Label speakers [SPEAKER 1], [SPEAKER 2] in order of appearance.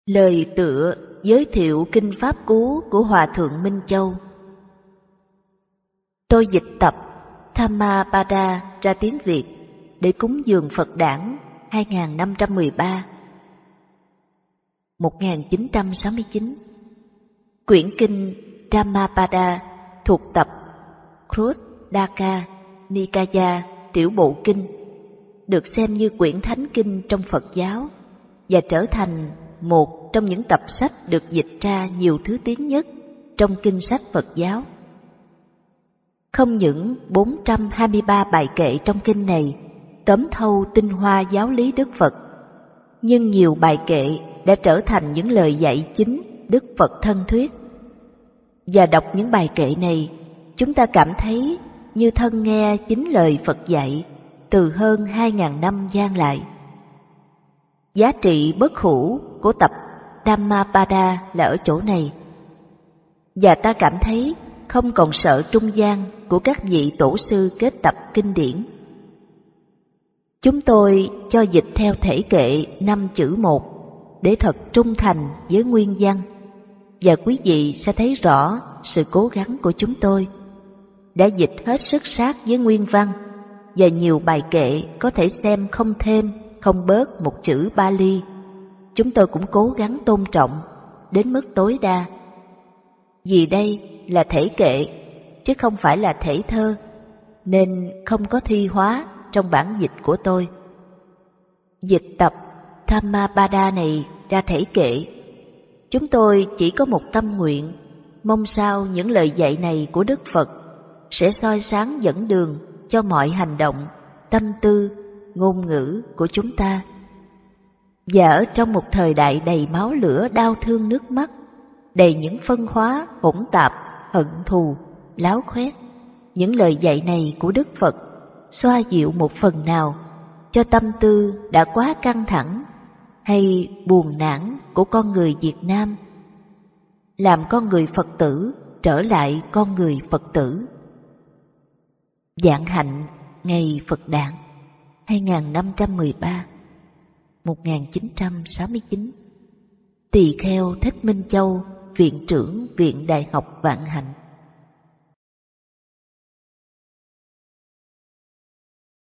[SPEAKER 1] Lời tựa giới thiệu kinh Pháp Cú của Hòa Thượng Minh Châu. Tôi dịch tập Dhammapada ra tiếng Việt để cúng dường Phật đản 2513 1969. Quyển kinh Dhammapada thuộc tập Khuddaka Nikaya Tiểu Bộ Kinh, được xem như quyển thánh kinh trong Phật giáo và trở thành một trong những tập sách được dịch ra nhiều thứ tiếng nhất trong kinh sách Phật giáo. Không những 423 bài kệ trong kinh này tóm thâu tinh hoa giáo lý Đức Phật, nhưng nhiều bài kệ đã trở thành những lời dạy chính Đức Phật thân thuyết. Và đọc những bài kệ này, chúng ta cảm thấy như thân nghe chính lời Phật dạy từ hơn 2.000 năm gian lại. Giá trị bất hủ của tập Dhammapada là ở chỗ này, và ta cảm thấy không còn sợ trung gian của các vị tổ sư kết tập kinh điển. Chúng tôi cho dịch theo thể kệ 5 chữ một để thật trung thành với nguyên văn, và quý vị sẽ thấy rõ sự cố gắng của chúng tôi đã dịch hết sức sát với nguyên văn, và nhiều bài kệ có thể xem không thêm không bớt một chữ Pali. Chúng tôi cũng cố gắng tôn trọng đến mức tối đa, vì đây là thể kệ chứ không phải là thể thơ, nên không có thi hóa trong bản dịch của tôi. Dịch tập Dhammapada này ra thể kệ, chúng tôi chỉ có một tâm nguyện, mong sao những lời dạy này của Đức Phật sẽ soi sáng dẫn đường cho mọi hành động, tâm tư, ngôn ngữ của chúng ta. Và ở trong một thời đại đầy máu lửa, đau thương, nước mắt, đầy những phân hóa hỗn tạp, hận thù, láo khoét, những lời dạy này của Đức Phật xoa dịu một phần nào cho tâm tư đã quá căng thẳng hay buồn nản của con người Việt Nam, làm con người Phật tử trở lại con người Phật tử. Vạn hạnh ngày Phật đản 2513 1969. Tỳ kheo Thích Minh Châu, Viện trưởng Viện Đại học Vạn Hạnh.